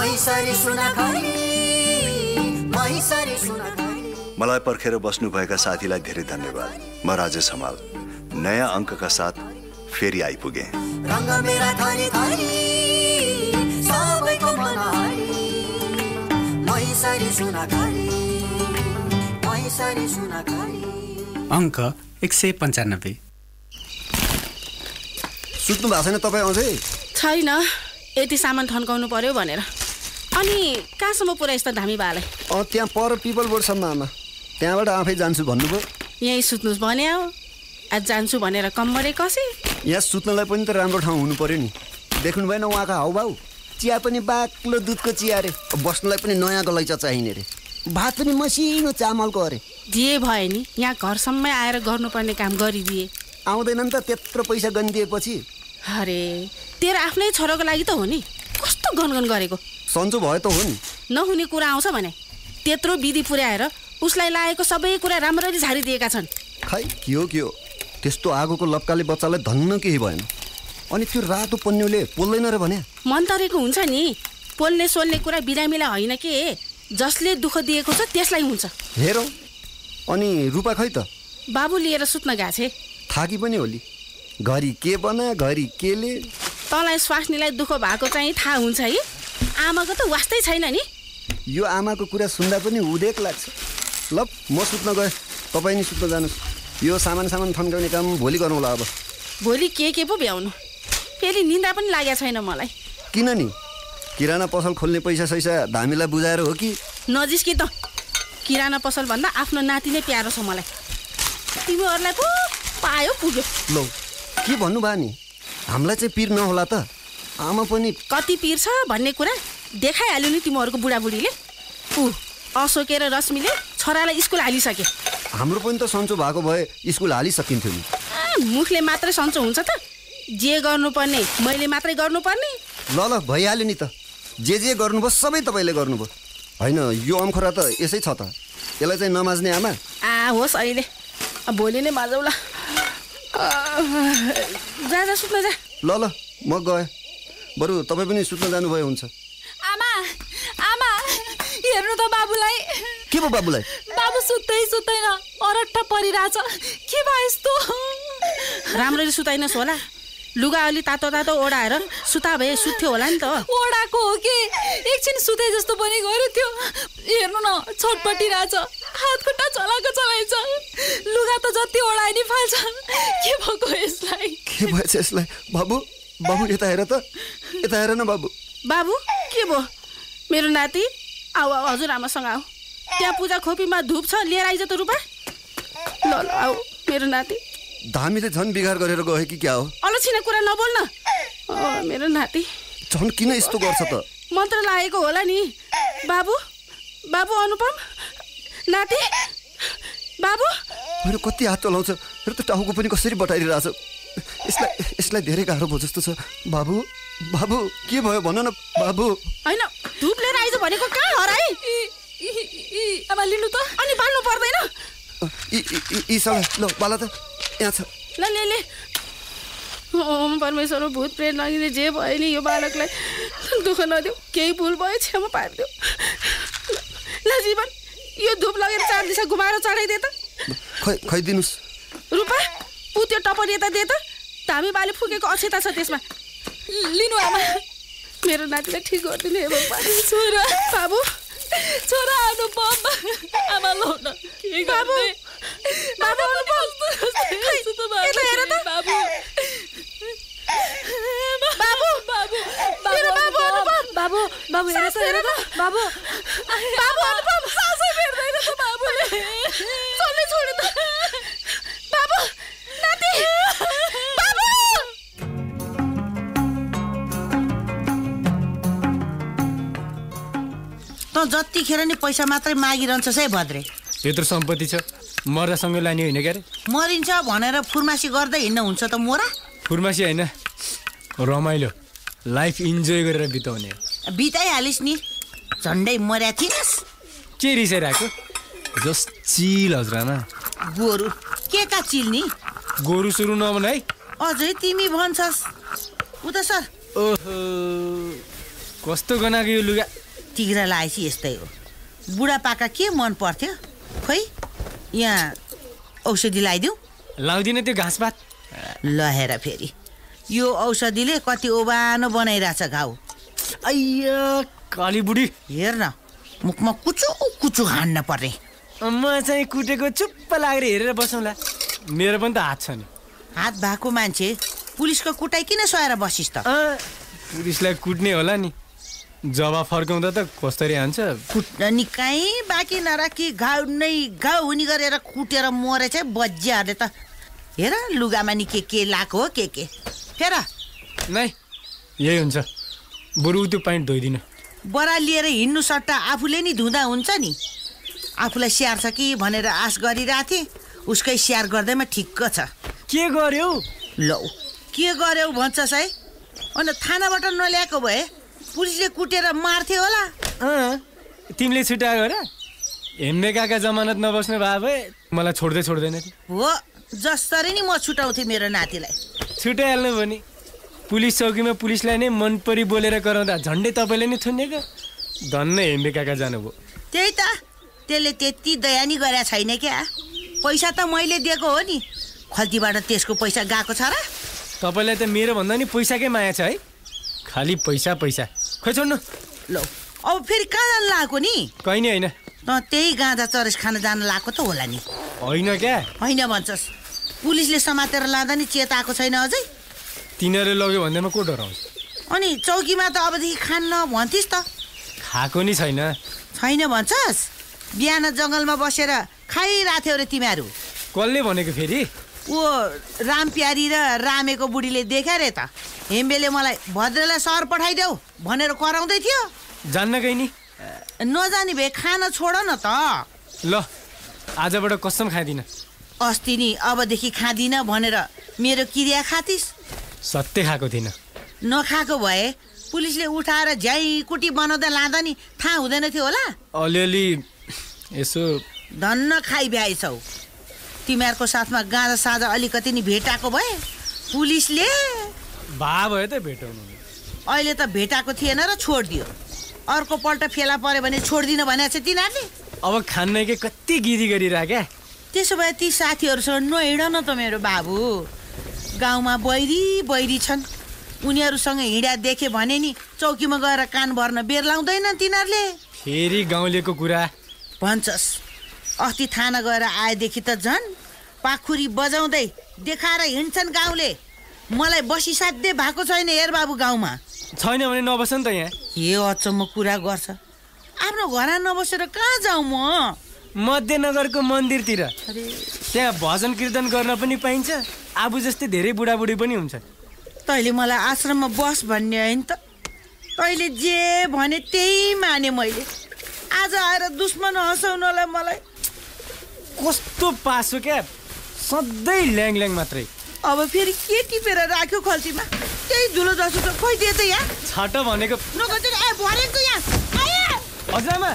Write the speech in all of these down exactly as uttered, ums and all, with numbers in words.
मलाई पर्खेर बस्नुभएका साथीलाई धेरै धन्यवाद। म राजेश हमाल नयाँ अङ्कका साथ फेरि आइपुगे। अङ्क एक सय पन्चानब्बे। सुत्नु भएको छैन तपाईँ अझै? छैन, यति सामान थन्काउनु पर्यो भनेर। अनि कहाँसम्म पुऱ्याइस् त धामी बालाई? अँ त्यहाँ पर पिपल बोर्डसम्म आमा, त्यहाँबाट आफै जान्छु भन्नुभयो। यहीँ सुत्नुहोस् भन्यो, आज जान्छु भनेर कम्मरे कसे। यहाँ सुत्नलाई पनि त राम्रो ठाउँ हुनु पर्यो नि। देख्नु भएन उहाँको हाउभाउ? चिया पनि बाक्लो दुधको चिया अरे, बस्नलाई पनि नयाँ गलैँचा चाहिने रे, भात पनि मसिनो चामलको अरे। जे भयो नि, यहाँ घरसम्मै आएर गर्नुपर्ने काम गरिदिए। आउँदैन नि त त्यत्रो पैसा गनिदिएपछि। अरे तेरो आफ्नै छोराको लागि त हो नि, कस्तो गनगन गरेको। सन्चो भयो त हो नि। नहुने कुरा आउँछ भने त्यत्रो विधि पुर्याएर उसलाई लागेको सबै कुरा राम्ररी झारिदिएका छन्। खै के हो के हो, त्यस्तो आगोको लप्काले बच्चालाई धन्न केही भएन। अनि त्यो रातो पन्युले पोल्दैन र भने मन्तरेको हुन्छ नि। पोल्ने सोल्ने कुरा बिरामीलाई होइन के, जसले दुःख दिएको छ त्यसलाई हुन्छ। हेरौ, अनि रूपा खै त? बाबु लिएर सुत्न गएको छे। थाकी पनि होली, घरि के बना घरि केले। तँलाई स्वास्नीलाई दुःख भएको चाहिँ थाहा हुन्छ है, आमाको त वास्तै छैन नि। यो आमाको कुरा सुन्दा पनि उदेक लाग्छ। ल म सुत्न गएँ, तपाईँ नि सुत्न जानुहोस्। यो सामान सामान थन्काउने काम भोलि गरौँला। अब भोलि के के पो भ्याउनु, फेरि निन्दा पनि लागेको छैन मलाई। किन नि, किराना पसल खोल्ने पैसा सैसा धामीलाई बुझाएर हो कि? नजिस्की त, किराना पसल भन्दा आफ्नो नाति नै प्यारो छ मलाई। तिमीहरूलाई पो पायो पुग्यो। लौ के भन्नुभयो नि, हामीलाई चाहिँ पिर नहोला त? आमा पनि कति पिर छ भन्ने कुरा देखाइहाल्यो नि तिमीहरूको बुढाबुढीले। ऊ अशोके र रश्मिले छोरालाई स्कुल हालिसके। हाम्रो पनि त सन्चो भएको भए स्कुल हालिसकिन्थ्यो नि। मुखले मात्रै सन्चो हुन्छ त? जे गर्नुपर्ने मैले मात्रै गर्नुपर्ने? ल ल भइहाल्यो नि त, जे जे गर्नुभयो सबै तपाईँले गर्नुभयो। होइन यो अम्खोरा त यसै छ त, यसलाई चाहिँ नमाज्ने आमा? आ होस्, अहिले भोलि नै माझौला। जा जा सुत्न जा। ल ल म गएँ, बरु तपाईँ पनि सुत्न जानुभयो हुन्छ। आमा आमा हेर्नु त बाबुलाई। के भयो बाबुलाई? बाबु सुत्दै सुत्दैन, अरट्ठ परिरहेछ। के भयो यस्तो? राम्ररी सुताइनस् होला, लुगा अलि तातो तातो ओढाएर सुता भए सुत्थ्यो होला नि त। ओढाको हो कि एकछिन सुते जस्तो पनि गर्यो त्यो। हेर्नु न छटपटिरहेछ, हात खुट्टा चलाएको चलाइन्छ, लुगा त जति ओढाइ नि फाल्छ। के भएको यसलाई? के भएछ यसलाई? बाबु बाबु यता हेर त, यता हेर न बाबु। बाबु के भयो? मेरो नाति आऊ आऊ हजुरआमासँग आऊ। त्यहाँ पूजा खोपीमा धुप छ, लिएर आइज त रूपा। ल ल आऊ मेरो नाति। धामीले झन् बिगार गरेर गयो कि क्या हो? अलछिने कुरा नबोल्न। मेरो नाति झन् किन यस्तो गर्छ त? मन्त्र लागेको होला नि। बाबु बाबु अनुपम नाति बाबु। मेरो कति हात चलाउँछ, मेरो त टाउको पनि कसरी बटाइरहेछ। यसलाई यसलाई धेरै गाह्रो भयो जस्तो छ। बाबु बाबु के भयो भन न बाबु। होइन धुप लिएर आइज भनेको कहाँ हराए? आमा लिनु त। अनि बाल्नु पर्दैन? यी सबै ल बाला त यहाँ छ। ल ले ले। ओम परमेश्वर भूत प्रेत नगिने जे भयो नि यो बालकलाई दुःख नदेऊ, केही भुल भयो क्षमा पारिदेऊ। ल जीवन यो धुप लगेर चार दिशा घुमाएर चढाइदे त। खै खै दिनुस्। रूपा पु त्यो टपर यता दे त, धामी बाले फुकेको अक्षता छ त्यसमा। लिनु आमा। मेरो नातिलाई ठिक गरिदिनु हे भगवान। छोरा बाबु छोरा अनुपम। आमा लौ न के बाबु गर्ने? बाबु अनुपम यता हेर त। बाबु बाबु बाबु मेरो बाबु अनुपम। बाबु बाबु हेर त हेर त बाबु। बाबु अनुपम सासै भेट्दैन त बाबुले। चल्ने छोड्यो त। बाबु नाति बाबु। त जतिखेर नि पैसा मात्रै मागिरहन्छस् है भद्रे। त्यत्रो सम्पत्ति छ, मर्दासँगै लाने होइन क्यारे? मरिन्छ भनेर फुर्मासी गर्दै हिँड्नु हुन्छ त मोरा? फुर्मासी होइन, रमाइलो लाइफ इन्जोय गरेर बिताउने। बिताइहालिस् नि, झन्डै मर्या थिइनस्। के रिसाइरहेको? जस्ट चिल हजुरआमा। गोरु के का चिल नि? गोरु सुरु नभन है। अझै तिमी भन्छस्। उता सर। ओहो कस्तो गनाको यो लुगा तिग्रा लगाएपछि यस्तै हो। बुढापाका के मन पर्थ्यो खोइ यहाँ औषधि लगाइदिउँ। लाउँदिन त्यो घाँसपात। ल हेर फेरि यो औषधिले कति ओबानो बनाइरहेछ घाउ। अಯ್या काली बुढी हेर न मुखमा कुचु कुचु हान्न पर्ने। म चाहिँ कुटेको चुप्प लागेर हेरेर बसौँला। मेरो पनि त हात छ नि। हात भएको मान्छे पुलिसको कुटाइ किन सहेर बसिस् त? पुलिसलाई कुट्ने होला नि। जब फर्काउँदा त कसरी हान्छ। कुट्न नि कहीँ बाँकी नराखी घाउ नै घाउ हुने गरेर कुटेर मरे चाहिँ बज्याहरूले त। हेर लुगामा नि के के लाएको हो के के फेर नै यही हुन्छ। बरु त्यो पाइन्ट धोइदिनु। बरा लिएर हिँड्नु सट्टा आफूले नि धुँदा हुन्छ नि। आफूलाई स्याहार छ कि भनेर आश गरिरहेको थिएँ उसकै स्याहार गर्दैमा ठिक्क छ। के गर्यौ? लौ के गर्यौ भन्छस् है? अन्त थानाबाट नल्याएको भए पुलिसले कुटेर मार्थ्यो होला। तिमीले छुट्यायो र? हेम्बे काका जमानत नबस्ने भए भए मलाई छोड्दै छोड्दैन थियो। हो जसरी नि म छुटाउँथेँ मेरो नातिलाई। छुट्याइहाल्नु भयो नि। पुलिस चौकीमा पुलिसलाई नै मन परी बोलेर कराउँदा झन्डै तपाईँले नै थुनेको। धन्न हेम्बे काका जानुभयो। त्यही त त्यसले त्यति दया नि गरेको छैन क्या। पैसा त मैले दिएको हो नि। खल्तीबाट त्यसको पैसा गएको छ र? तपाईँलाई त मेरो भन्दा नि पैसाकै माया छ है। खालि पैसा पैसा। खोइ छोड्नु। ल अब फेरि कहाँ जानु लागेको नि? कहीँ नि होइन। त त्यही गाँजा चरस खान जान लागेको त होला नि। होइन क्या। होइन भन्छस्। पुलिसले समातेर लाँदा नि चेताएको छैन अझै। तिनीहरूले लग्यो भन्दैमा को डराउँछ? अनि चौकीमा त अबदेखि खान्न भन्थिस् त। खाएको नि छैन। छैन भन्छस्? बिहान जङ्गलमा बसेर खाइरहेको थियो रे तिमीहरू। कसले भनेको फेरि? ओ रामप्यारी र रामेको बुढीले देखा रे त। हेम्बेले मलाई भद्रलाई सहर पठाइदेऊ भनेर कराउँदै थियो। जान्न गइ नि। नजाने भए खान छोड न त। ल आजबाट कसम खाँदिन। अस्ति नि अबदेखि खाँदिन भनेर मेरो क्रिया खातिस। सत्य खाएको थिइनँ। नखाएको भए पुलिसले उठाएर झ्याइ कुटी बनाउँदा लाँदा नि थाहा हुँदैन थियो होला। अलिअलि यसो धन्न खाइ भ्याएछौ। तिमीहरूको साथमा गाँजा साझा अलिकति नि भेटाएको भए पुलिसले भा भयो त भेटाउनु। अहिले त भेटाएको थिएन र छोडिदियो। अर्को पल्ट फेला पर्यो भने छोडिदिन भनेको छ तिनीहरूले। अब खान्नैकै कति गिरी गरिरहेको। त्यसो भए ती साथीहरूसँग नहिँड न त मेरो बाबु। गाउँमा बैरी बैरी छन्। उनीहरूसँग हिँडा देखे भने नि चौकीमा गएर कान भर्न बेर लाउँदैन तिनीहरूले। फेरि गाउँलेको कुरा भन्छस्। अस्ति थाना गएर आएदेखि त झन् पाखुरी बजाउँदै देखाएर हिँड्छन् गाउँले। मलाई बसिसाध्य भएको छैन हेर बाबु गाउँमा। छैन भने नबस नि त यहाँ। के अचम्म कुरा गर्छ। आफ्नो घरमा नबसेर कहाँ जाउँ म? मध्यनगरको मन्दिरतिर। त्यहाँ भजन कीर्तन गर्न पनि पाइन्छ। आबु जस्तै धेरै बुढाबुढी पनि हुन्छ। तैँले मलाई आश्रममा बस भन्ने होइन त। तैँले जे भने त्यही माने मैले। आज आएर दुश्मन हँसाउनलाई मलाई कस्तो पासो क्या। सधैँ ल्याङ ल्याङ मात्रै। अब फेरि के टिपेर राख्यो खल्तीमा? त्यही धुलो जसो त खोइ दिए त यहाँ। छाट भनेको नगर्दैन ए भरेको यहाँ। आया हजुरआमा।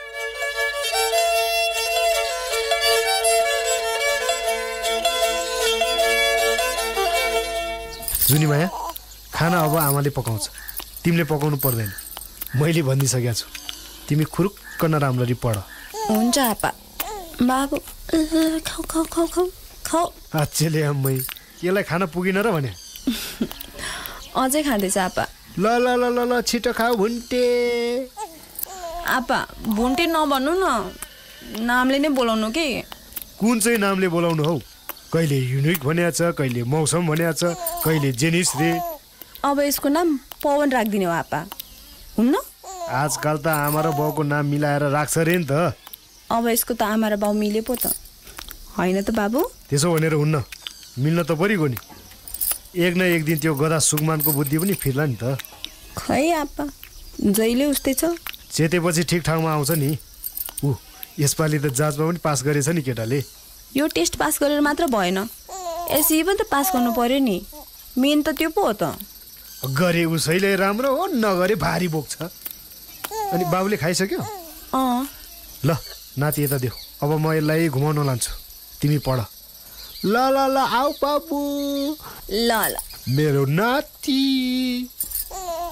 जुनीमाया खाना अब आमाले पकाउँछ। तिमीले पकाउनु पर्दैन। मैले भनिदिइसकेको छु। तिमी खुरुक्क न राम्ररी पढ। हुन्छ आपा। बाबु खाऊ खाऊ खाऊ खाऊ खाऊ। आच्छेले अम्मै यसलाई खाना पुगिन र भने? अझै खाँदैछ आपा। ल ल ल ल ल छिटो खाऊ भुन्टे। आपा भुन्टे नभन्नु न। नामले नै बोलाउनु कि। कुन चाहिँ नामले बोलाउनु हौ? कहिले युनिक भनिया छ, कहिले मौसम भनिया छ, कहिले जेनिस रे। अब यसको नाम पवन राखिदिने हो आपा। हुन्न? आजकल त आमा र बाउको नाम मिलाएर राख्छ रे नि त। अब यसको त आमा र बाउ मिले पो त। होइन त बाबु? त्यसो भनेर हुन्न। मिल्न त परिगयो नि। एक न एक दिन त्यो गधा सुगमानको बुद्धि पनि फिर्ला नि त। खै आपा जहिले उस्तै छ। चेतेपछि ठिक ठाउँमा आउँछ नि। ऊ यसपालि त जाँचमा पनि पास गरेछ नि केटाले। यो टेस्ट पास गरेर मात्र भएन। एसई पनि त पास गर्नु पर्यो नि। मेन त त्यो पो हो त। गरे उसैले राम्रो हो, नगरे भारी बोक्छ। अनि बाबुले खाइसक्यो? अँ। ल नाति यता देऊ। अब म यसलाई घुमाउन लान्छु। तिमी पढ। ल ल ल आऊ बाबु। ल ल मेरो नाति।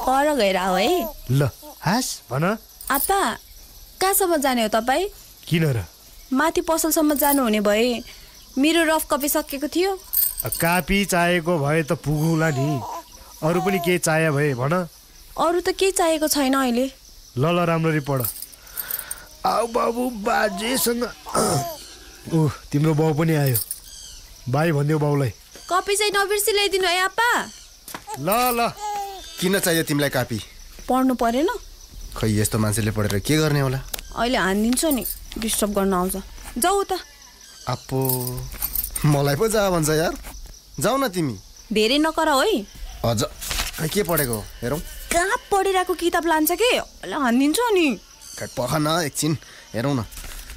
पर गएर हो है। ल हास भन। आपा कहाँसम्म जाने हो तपाईँ? किन र? माथि पसलसम्म जानुहुने भए मेरो रफ कपी सकेको थियो। कापी चाहिएको भए त पुगौला नि। अरू पनि केही चाहियो भए भन। अरू त केही चाहिएको छैन अहिले। ल ल राम्ररी पढ। आऊ बाबु बाजेसँग। ऊ तिम्रो बाउ पनि आयो। बाई भनिदेऊ बाउलाई। कपी चाहिँ नबिर्सी ल्याइदिनु है आपा। ल ल। किन चाहियो तिमीलाई कापी? पढ्नु परेन? खै यस्तो मान्छेले पढेर के गर्ने होला? अहिले हानिदिन्छ नि, डिस्टर्ब गर्न आउँछ। जाऊ त। अपो मलाई पो जा भन्छ यार। जाऊ न तिमी। धेरै नकर है। अझ के पढेको हो हेरौँ। कहाँ पढिरहेको किताब लान्छ के? हानिदिन्छ नि। पख न एकछिन हेरौँ न।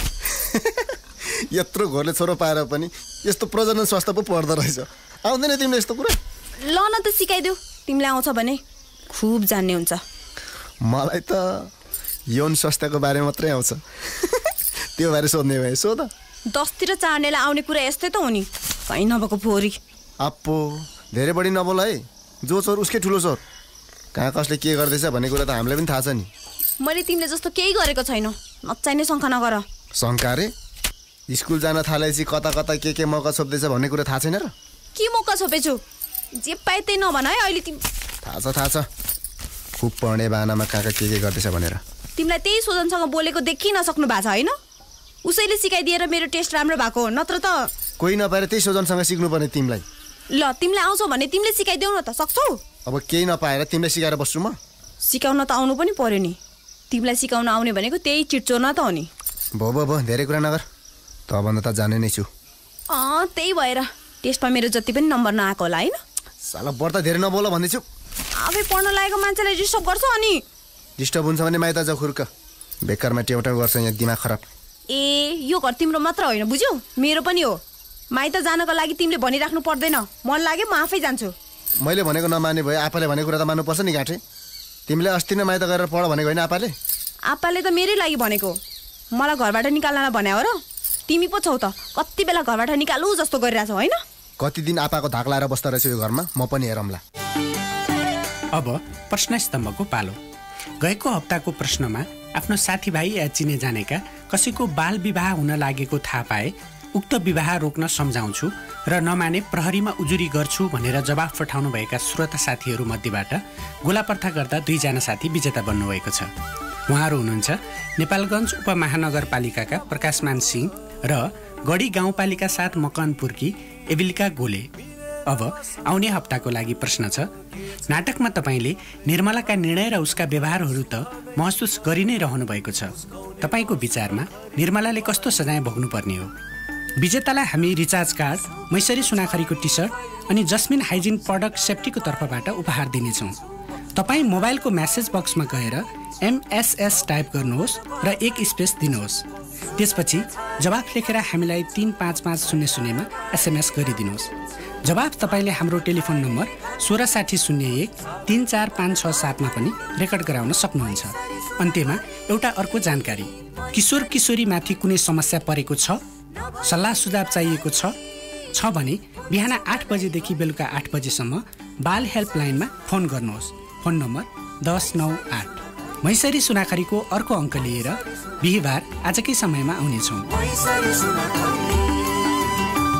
यत्रो घरले छोरो पाएर पनि यस्तो प्रजनन स्वास्थ्य पो पढ्दो रहेछ। आउँदैन तिमीले यस्तो कुरा? ल न त सिकाइदेऊ, तिमीलाई आउँछ भने खुब जान्ने हुन्छ। मलाई त यौन स्वास्थ्यको बारे मात्रै आउँछ। त्यो बारे सोध्ने भए सोध। दसतिर चाड्नेलाई आउने कुरा यस्तै त हो नि, कहीँ नभएको फोरी। आप्पो धेरै बढी नबोल है। जो चोर उसकै ठुलो चोर। कहाँ कसले के गर्दैछ भन्ने कुरा त हामीलाई पनि थाहा छ नि। मैले तिमीले जस्तो केही गरेको छैन, नचाहिने शङ्का नगर। शङ्का रे? स्कुल जान थालेपछि कता कता के के मौका छोप्दैछ भन्ने कुरा थाहा छैन र? के मौका छोपेछु? जे पाए त्यही नभन है अहिले तिमी। थाहा छ थाहा छ। खुब पढ्ने बानामा कहाँ कहाँ के के गर्दैछ भनेर। तिमीलाई त्यही सोजनसँग बोलेको देखि नसक्नु भएको छ होइन? उसैले सिकाइदिएर मेरो टेस्ट राम्रो भएको हो, नत्र त कोही नपाएर त्यही सोजनसँग सिक्नु पर्ने तिमीलाई। ल तिमीलाई आउँछौ भने तिमीले सिकाइदेऊ न त, सक्छौ? अब केही नपाएर तिमीलाई सिकाएर बस्छु म? सिकाउन त आउनु पनि पर्यो नि। तिमीलाई सिकाउन आउने भनेको त्यही चिट्चोर्न त हो नि। भो भो भो धेरै कुरा नगर। तँभन्दा त जाने नै छु। अँ त्यही भएर टेस्टमा मेरो जति पनि नम्बर नआएको होला होइन? साला बढ्ता धेरै नबोल भन्दैछु। आफै पढ्न लागेको मान्छेलाई डिस्टर्ब गर्छ अनि? डिस्टर्ब हुन्छ भने माइत जाऊ खुर्क। बेकारमा टेउटाउ गर्छ यहाँ, दिमाग खराब। ए यो घर तिम्रो मात्र होइन बुझ्यौ, मेरो पनि हो। माइत जानको लागि तिमीले भनिराख्नु पर्दैन, मन लाग्यो म आफै जान्छु। मैले भनेको नमाने भए आपाले भनेको कुरा त मान्नुपर्छ नि गाँठे। तिमीले अस्ति नै माइत गएर पढ भनेको होइन आपाले? आपाले त मेरै लागि भनेको, मलाई घरबाट निकाल्नलाई भने हो र? तिमी पो छौ त कति बेला घरबाट निकालु जस्तो गरिरहेछौ होइन? कति दिन आपाको धाक लाएर बस्दा रहेछ यो घरमा, म पनि हेरौँला। अब प्रश्न स्तम्भको पालो। गएको हप्ताको प्रश्नमा आफ्नो साथीभाइ या चिने जानेका कसैको बाल विवाह हुन लागेको थाहा पाए उक्त विवाह रोक्न सम्झाउँछु र नमाने प्रहरीमा उजुरी गर्छु भनेर जवाफ पठाउनुभएका श्रोता साथीहरू मध्येबाट गोलापर्था गर्दा दुईजना साथी विजेता बन्नुभएको छ। उहाँहरू हुनुहुन्छ नेपालगञ्ज उपमहानगरपालिकाका प्रकाशमान सिंह र गढी गाउँपालिका साथ मकनपुरकी एबिलिका गोले। अब आउने हप्ताको लागि प्रश्न छ, नाटकमा तपाईँले निर्मलाका निर्णय र उसका व्यवहारहरू त महसुस गरि नै रहनु भएको छ। तपाईँको विचारमा निर्मलाले कस्तो सजाय भोग्नुपर्ने हो? विजेतालाई हामी रिचार्ज कार्ड, मैसरी सुनाखरीको टी सर्ट अनि जस्मिन हाइजिन प्रडक्ट सेफ्टीको तर्फबाट उपहार दिनेछौँ। तपाईँ मोबाइलको म्यासेज बक्समा गएर एमएसएस टाइप गर्नुहोस् र एक स्पेस दिनुहोस्। त्यसपछि जवाफ लेखेर हामीलाई तीन पाँच पाँच शून्य शून्यमा एसएमएस गरिदिनुहोस्। जवाफ तपाईँले हाम्रो टेलिफोन नम्बर सोह्र साठी शून्य एक तिन चार पाँच छ सातमा पनि रेकर्ड गराउन सक्नुहुन्छ। अन्त्यमा एउटा अर्को जानकारी, किशोर किशोरीमाथि कुनै समस्या परेको छ, सल्लाह सुझाव चाहिएको छ छ भने बिहान आठ बजेदेखि बेलुका आठ बजेसम्म बाल हेल्पलाइनमा फोन गर्नुहोस्। फोन नम्बर दस नौ आठ। मैसरी सुनाखरीको अर्को अङ्क लिएर बिहिबार आजकै समयमा आउनेछौँ।